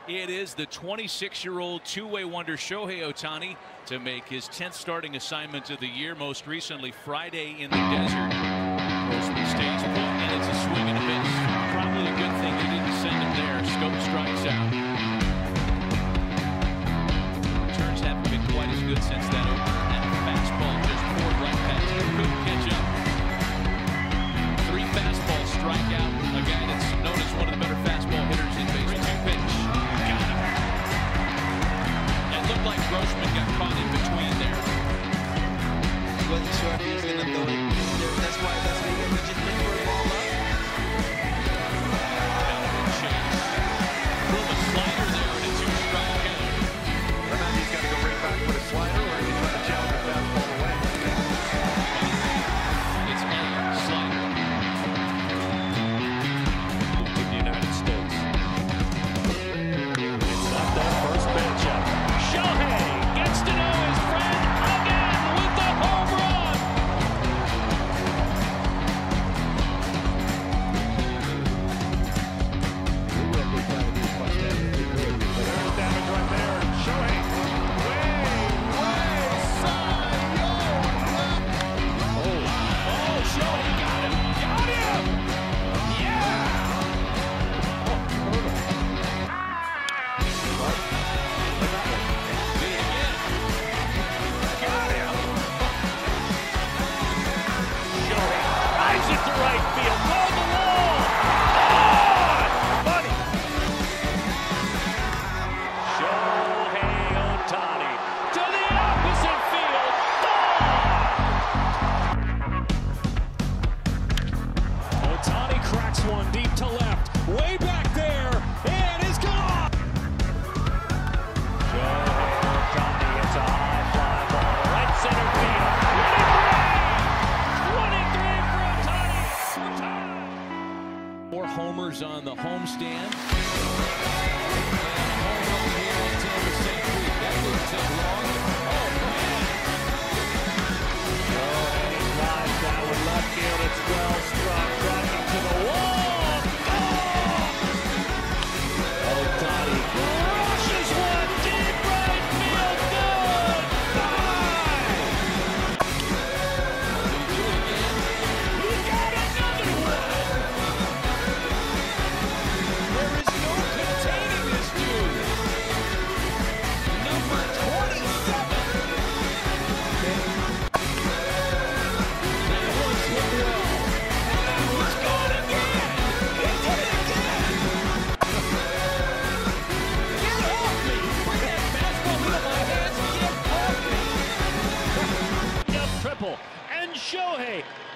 It is the 26-year-old two-way wonder Shohei Ohtani to make his 10th starting assignment of the year, most recently Friday in the desert. Grossman stays put, and it's a swing and a miss. Probably a good thing they didn't send him there. Scope strikes out. Turns haven't been quite as good since that opener. That fastball just poured right past him. Couldn't catch up. 3 fastball strikeout. A guy that's known as one of the better fastball hitters in baseball. 2-pitch. Got him. It looked like Grossman got caught in between there. Wasn't sure if he was going to throw it. That's why he just looked for a ball up. Donovan Chase. Threw a slider there and a 2-strike count. He's got to go right back with a slider, or he's trying to challenge the fastball away. It's a slider. To the United States. It's left that first matchup. Shohei gets to know his friend again with the home run. There's damage right there. Shohei. Shohei got him! Got him! Yeah! Got him! Shohei drives it to right field. Ball the wall! Gone! Buddy! Shohei Ohtani to the opposite field. Gone! Ohtani cracks one deep to left, way back there, and is gone! Shohei Ohtani hits a high fly ball, right center field, 23 for Ohtani! 4 homers on the homestand. And a home run here in Tampa St. Pete. That didn't take long. Oh, man. Shohei drives down with left field, it's well struck, tracking to the wall! Ohtani crushes one deep right field, goodbye! Did he do it again? He got another one! There is no containing this dude. Number 27. That one's hit well. And that one's gone again. He did it again. Get off me. Bring that fastball into my hands. Get off me. Triple, and Shohei